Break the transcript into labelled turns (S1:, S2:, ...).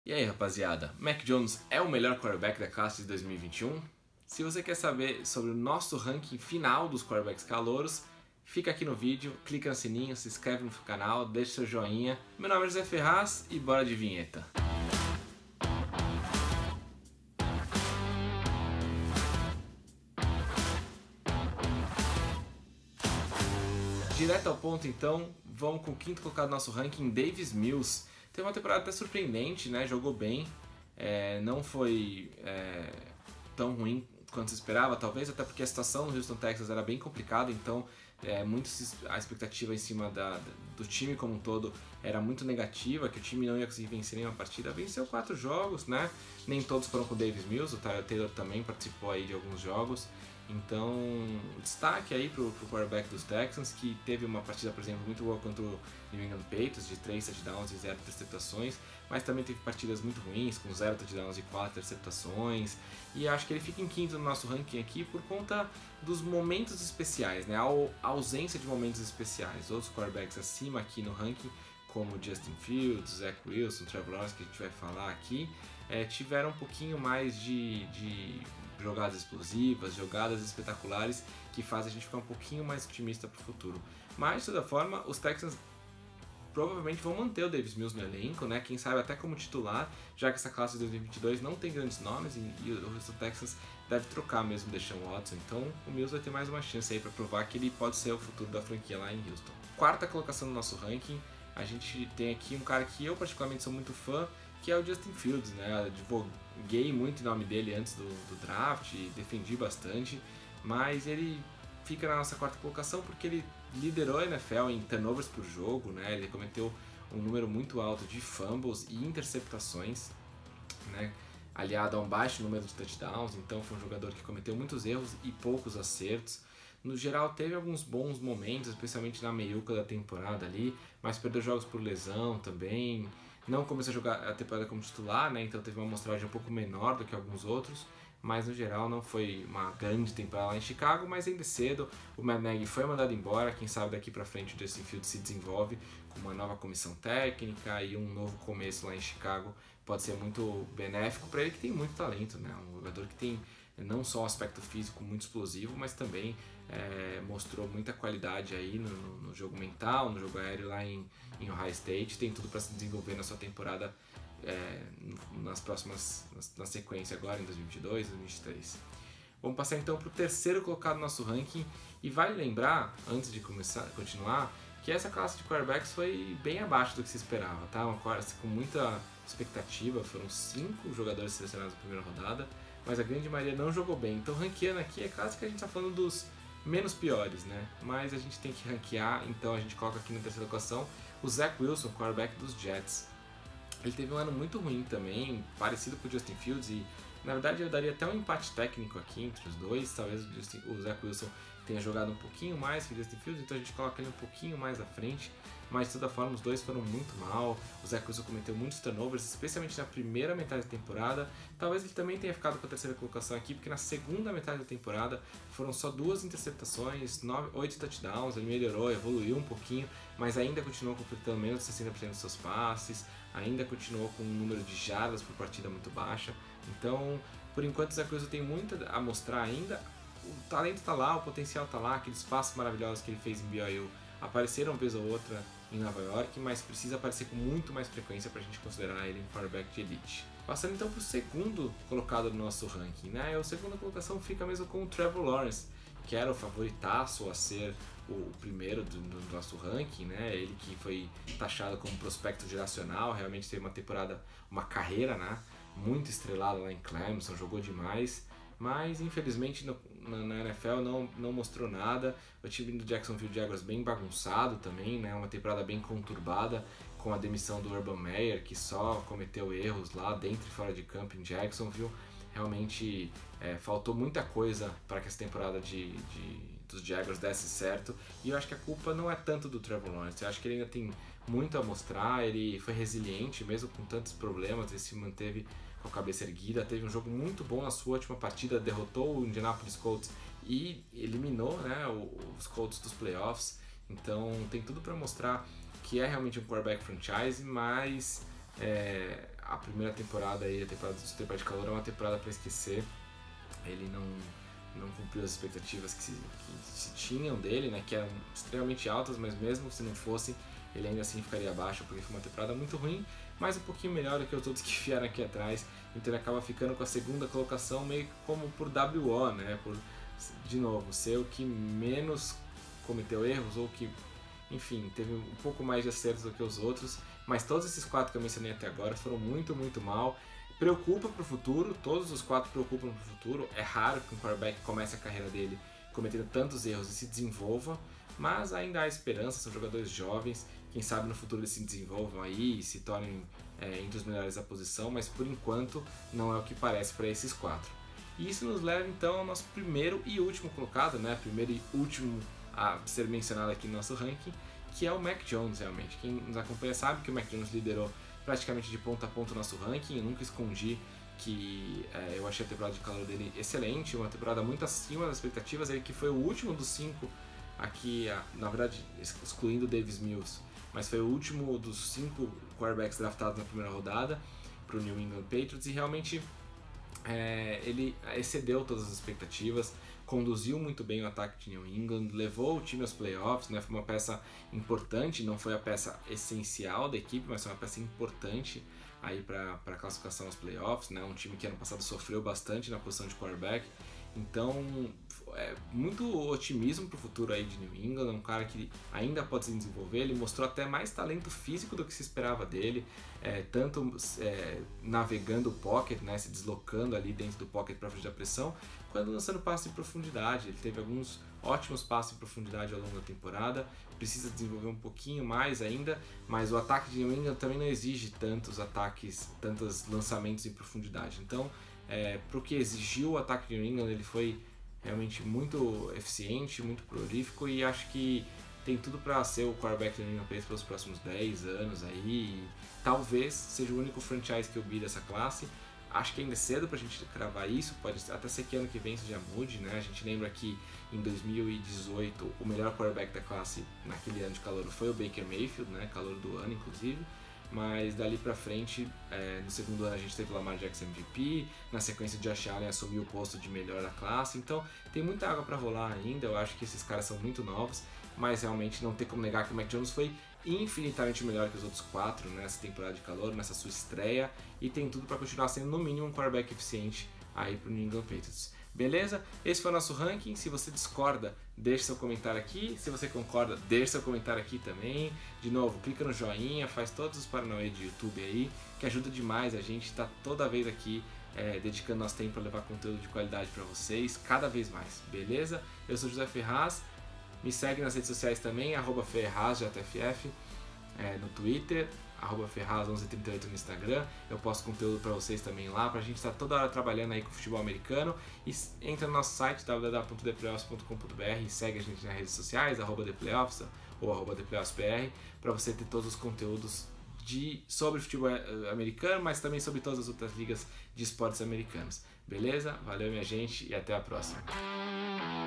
S1: E aí, rapaziada, Mac Jones é o melhor quarterback da classe de 2021? Se você quer saber sobre o nosso ranking final dos quarterbacks calouros, fica aqui no vídeo, clica no sininho, se inscreve no canal, deixa seu joinha. Meu nome é José Ferraz e bora de vinheta. Direto ao ponto então, vamos com o quinto colocado do nosso ranking, Davis Mills. Teve uma temporada até surpreendente, né? Jogou bem, não foi tão ruim quanto se esperava, talvez, até porque a situação no Houston Texans era bem complicada, então a expectativa em cima do time como um todo era muito negativa, que o time não ia conseguir vencer nenhuma partida. Venceu 4 jogos, né? Nem todos foram com o Davis Mills, o Tyrod Taylor também participou aí de alguns jogos. Então, destaque aí pro quarterback dos Texans, que teve uma partida, por exemplo, muito boa contra o New England Patriots, de 3 touchdowns e 0 interceptações, mas também teve partidas muito ruins, com 0 touchdowns e 4 interceptações, e acho que ele fica em quinto no nosso ranking aqui por conta dos momentos especiais, né? A ausência de momentos especiais. Outros quarterbacks acima aqui no ranking, como Justin Fields, Zach Wilson, Trevor Lawrence, que a gente vai falar aqui, tiveram um pouquinho mais de jogadas explosivas, jogadas espetaculares, que fazem a gente ficar um pouquinho mais otimista para o futuro. Mas, de toda forma, os Texans provavelmente vão manter o Davis Mills no elenco, né? Quem sabe até como titular, já que essa classe de 2022 não tem grandes nomes e o Houston Texans deve trocar mesmo o Deshaun Watson. Então o Mills vai ter mais uma chance aí para provar que ele pode ser o futuro da franquia lá em Houston. Quarta colocação no nosso ranking, a gente tem aqui um cara que eu particularmente sou muito fã, que é o Justin Fields, né? Advoguei muito em nome dele antes do draft, defendi bastante, mas ele fica na nossa quarta colocação porque ele liderou a NFL em turnovers por jogo, né? Ele cometeu um número muito alto de fumbles e interceptações, né? Aliado a um baixo número de touchdowns, então foi um jogador que cometeu muitos erros e poucos acertos. No geral teve alguns bons momentos, especialmente na meiuca da temporada ali, mas perdeu jogos por lesão também. Não começou a jogar a temporada como titular, né? Então teve uma amostragem um pouco menor do que alguns outros, mas no geral não foi uma grande temporada lá em Chicago, mas ainda cedo o Matt Nagy foi mandado embora. Quem sabe daqui pra frente o Justin Fields se desenvolve com uma nova comissão técnica e um novo começo lá em Chicago pode ser muito benéfico para ele, que tem muito talento, né? Um jogador que tem não só um aspecto físico muito explosivo, mas também mostrou muita qualidade aí no jogo mental, no jogo aéreo lá em Ohio State. Tem tudo para se desenvolver na sua temporada na sequência agora em 2022, 2023. Vamos passar então para o terceiro colocado no nosso ranking, e vale lembrar, antes de continuar, que essa classe de quarterbacks foi bem abaixo do que se esperava, tá? Uma classe com muita expectativa, foram 5 jogadores selecionados na primeira rodada, mas a grande maioria não jogou bem. Então, ranqueando aqui, é claro que a gente está falando dos menos piores, né? Mas a gente tem que ranquear, então a gente coloca aqui na terceira colocação o Zach Wilson, quarterback dos Jets. Ele teve um ano muito ruim também, parecido com o Justin Fields, e na verdade eu daria até um empate técnico aqui entre os dois. Talvez o Zach Wilson tenha jogado um pouquinho mais que o Justin Fields, então a gente coloca ele um pouquinho mais à frente. Mas de toda forma os dois foram muito mal. O Zach Wilson cometeu muitos turnovers, especialmente na primeira metade da temporada. Talvez ele também tenha ficado com a terceira colocação aqui, porque na segunda metade da temporada foram só 2 interceptações, 8 touchdowns. Ele melhorou, evoluiu um pouquinho, mas ainda continuou completando menos de 60% dos seus passes, ainda continuou com um número de jardas por partida muito baixa. Então, por enquanto o Zach Wilson tem muito a mostrar ainda. O talento está lá, o potencial está lá, aqueles passos maravilhosos que ele fez em BYU apareceram uma vez ou outra em Nova York, mas precisa aparecer com muito mais frequência para a gente considerar ele um quarterback de elite. Passando então para o segundo colocado do nosso ranking, né? A segunda colocação fica mesmo com o Trevor Lawrence, que era o favoritaço a ser o primeiro do nosso ranking, né? Ele que foi taxado como prospecto geracional, realmente teve uma temporada, uma carreira, né? Muito estrelada lá em Clemson, jogou demais. Mas infelizmente na NFL não mostrou nada. O time do Jacksonville Jaguars bem bagunçado também, né? Uma temporada bem conturbada, com a demissão do Urban Meyer, que só cometeu erros lá dentro e fora de campo em Jacksonville. Realmente faltou muita coisa para que essa temporada dos Jaguars desse certo, e eu acho que a culpa não é tanto do Trevor Lawrence. Eu acho que ele ainda tem muito a mostrar. Ele foi resiliente mesmo com tantos problemas, ele se manteve com a cabeça erguida, teve um jogo muito bom na sua última partida, derrotou o Indianapolis Colts e eliminou, né, os Colts dos playoffs. Então tem tudo para mostrar que é realmente um quarterback franchise, mas a primeira temporada aí, a temporada de calor, é uma temporada para esquecer. Ele não cumpriu as expectativas que se tinham dele, né, que eram extremamente altas, mas mesmo se não fosse, ele ainda assim ficaria abaixo, porque foi uma temporada muito ruim, mas um pouquinho melhor do que os outros que vieram aqui atrás. Então ele acaba ficando com a segunda colocação meio como por WO, né, por, de novo, ser o que menos cometeu erros, ou que, enfim, teve um pouco mais de acertos do que os outros, mas todos esses 4 que eu mencionei até agora foram muito, muito mal. Preocupa para o futuro, todos os 4 preocupam para o futuro. É raro que um quarterback comece a carreira dele cometendo tantos erros e se desenvolva, mas ainda há esperança, são jogadores jovens, quem sabe no futuro eles se desenvolvam aí e se tornem entre os melhores da posição, mas por enquanto não é o que parece para esses 4. E isso nos leva então ao nosso primeiro e último colocado, né? Primeiro e último a ser mencionado aqui no nosso ranking, que é o Mac Jones, realmente. Quem nos acompanha sabe que o Mac Jones liderou praticamente de ponta a ponta o nosso ranking. Eu nunca escondi que eu achei a temporada de calor dele excelente, uma temporada muito acima das expectativas. Ele que foi o último dos 5 aqui, na verdade excluindo o Davis Mills, mas foi o último dos 5 quarterbacks draftados na primeira rodada para o New England Patriots, e realmente ele excedeu todas as expectativas, conduziu muito bem o ataque de New England, levou o time aos playoffs, né? Foi uma peça importante, não foi a peça essencial da equipe, mas foi uma peça importante aí para a classificação aos playoffs, né? Um time que ano passado sofreu bastante na posição de quarterback, então muito otimismo para o futuro aí de New England. É um cara que ainda pode se desenvolver, ele mostrou até mais talento físico do que se esperava dele, tanto navegando o pocket, né, se deslocando ali dentro do pocket para fugir da pressão, quando lançando passes em profundidade. Ele teve alguns ótimos passes em profundidade ao longo da temporada, precisa desenvolver um pouquinho mais ainda, mas o ataque de New England também não exige tantos lançamentos em profundidade. Então, para o que exigiu o ataque de New England, ele foi realmente muito eficiente, muito prolífico, e acho que tem tudo para ser o quarterback do New England Patriots pelos próximos 10 anos aí, e talvez seja o único franchise que eu vi dessa classe. Acho que ainda é cedo pra gente cravar isso, pode até ser que ano que vem isso já mude, né? A gente lembra que em 2018 o melhor quarterback da classe naquele ano de calor foi o Baker Mayfield, né? Calor do ano, inclusive. Mas dali pra frente, no segundo ano a gente teve o Lamar Jackson MVP, na sequência o Josh Allen assumiu o posto de melhor da classe, então tem muita água pra rolar ainda. Eu acho que esses caras são muito novos, mas realmente não tem como negar que o Mac Jones foi infinitamente melhor que os outros 4 nessa temporada de calor, nessa sua estreia, e tem tudo para continuar sendo no mínimo um quarterback eficiente aí pro New England Patriots. Beleza? Esse foi o nosso ranking. Se você discorda, deixe seu comentário aqui. Se você concorda, deixe seu comentário aqui também. De novo, clica no joinha, faz todos os paranauê de YouTube aí, que ajuda demais. A gente está toda vez aqui dedicando nosso tempo para levar conteúdo de qualidade para vocês, cada vez mais. Beleza? Eu sou José Ferraz. Me segue nas redes sociais também, @FerrazJFF, no Twitter, @Ferraz1138 no Instagram. Eu posto conteúdo para vocês também lá, pra gente estar toda hora trabalhando aí com futebol americano. E entra no nosso site, www.theplayoffs.com.br, e segue a gente nas redes sociais, @ThePlayoffs ou @ThePlayoffsBR, para você ter todos os conteúdos sobre futebol americano, mas também sobre todas as outras ligas de esportes americanos. Beleza? Valeu, minha gente, e até a próxima.